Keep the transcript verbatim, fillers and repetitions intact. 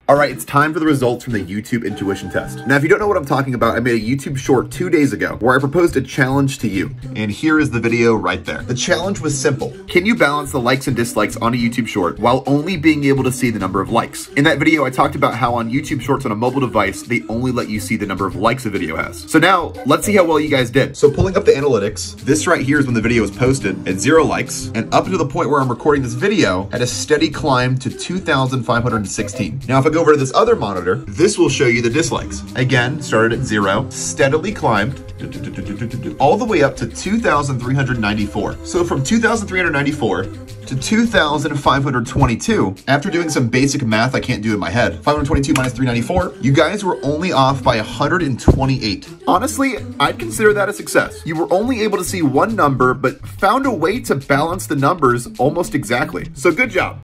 All right, it's time for the results from the YouTube intuition test. Now, if you don't know what I'm talking about, I made a YouTube short two days ago where I proposed a challenge to you. And here is the video right there. The challenge was simple. Can you balance the likes and dislikes on a YouTube short while only being able to see the number of likes? In that video, I talked about how on YouTube shorts on a mobile device, they only let you see the number of likes a video has. So now let's see how well you guys did. So pulling up the analytics, this right here is when the video was posted at zero likes, and up to the point where I'm recording this video had a steady climb to two thousand five hundred sixteen. Now, if I go over to this other monitor, this will show you the dislikes. Again, started at zero, steadily climbed all the way up to two thousand three hundred ninety-four. So from two thousand three hundred ninety-four to two thousand five hundred twenty-two, after doing some basic math I can't do in my head, five hundred twenty-two minus three hundred ninety-four, you guys were only off by one hundred twenty-eight. Honestly, I'd consider that a success. You were only able to see one number, but found a way to balance the numbers almost exactly. So good job.